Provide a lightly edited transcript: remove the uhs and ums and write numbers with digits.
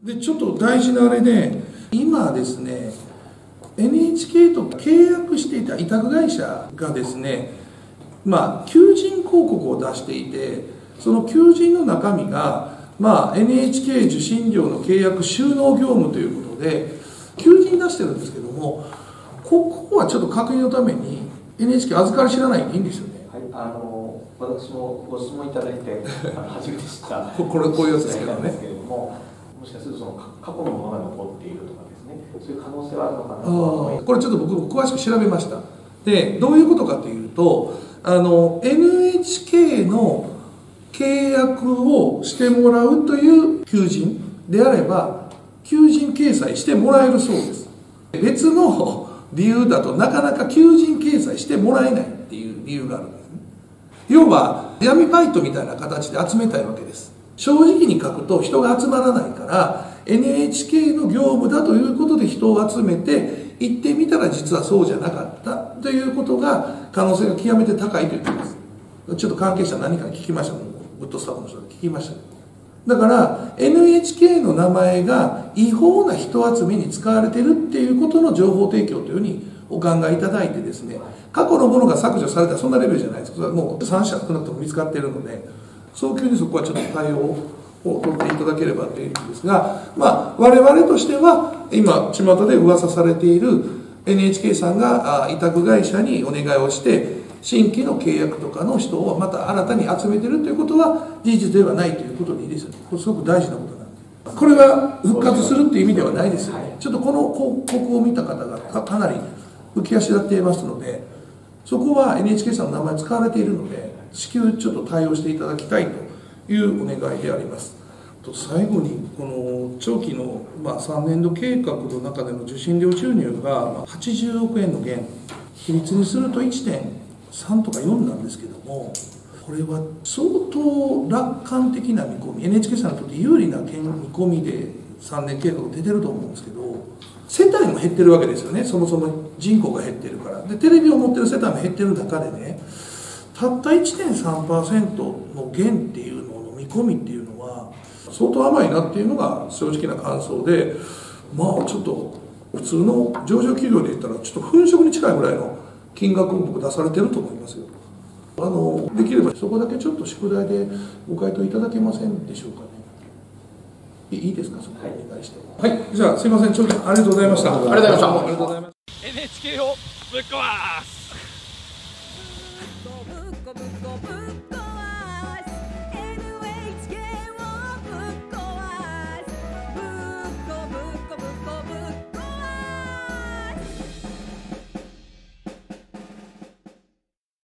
でちょっと大事なあれで、今ですね NHK と契約していた委託会社がですね、求人広告を出していて、その求人の中身が、NHK 受信料の契約収納業務ということで求人出してるんですけども、ここはちょっと確認のために NHK 預かり知らないでいいんですよね。 はい、私もご質問いただいて初めて知ったこういうやつですけどね。 もしかするとその過去のものが残っているとかですね、そういう可能性はあるのかなと思います。 これちょっと僕詳しく調べました。でどういうことかというと、NHK の契約をしてもらうという求人であれば求人掲載してもらえるそうです。別の理由だとなかなか求人掲載してもらえないっていう理由があるんですね。要は闇バイトみたいな形で集めたいわけです。正直に書くと人が集まらないから、 NHK の業務だということで人を集めて行ってみたら実はそうじゃなかったということが可能性が極めて高いと言っています。ちょっと関係者何かに聞きました。グッドスタッフの人に聞きました。だから NHK の名前が違法な人集めに使われているっていうことの情報提供というふうにお考えいただいてですね、過去のものが削除されたらそんなレベルじゃないです。それはもう3社少なくとも見つかっているので、早急にそこはちょっと対応を取っていただければというんですが、我々としては今巷で噂されている NHK さんが委託会社にお願いをして新規の契約とかの人をまた新たに集めているということは事実ではないということでいいですよね。これすごく大事なことなんで、これが復活するっていう意味ではないですよね。ちょっとこの広告を見た方がかなり浮き足立っていますので、そこは NHK さんの名前使われているので至急ちょっと対応していただきたいというお願いであります。最後にこの長期の3年度計画の中での受信料収入が80億円の減、比率にすると 1.3 とか4なんですけども、これは相当楽観的な見込み、 NHK さんにとって有利な見込みで3年計画出てると思うんですけど、世帯も減ってるわけですよね。そもそも人口が減ってるから。でテレビを持ってる世帯も減ってる中でね、たった 1.3% の減っていうのの見込みっていうのは相当甘いなっていうのが正直な感想で、ちょっと普通の上場企業で言ったらちょっと粉飾に近いぐらいの金額を僕出されてると思いますよ。できればそこだけちょっと宿題でご回答いただけませんでしょうかね。いいですか、そこお願いして。はい、じゃあすいません、長期ありがとうございました。 ありがとうございました。 ありがとうございました。 NHK をぶっ壊す。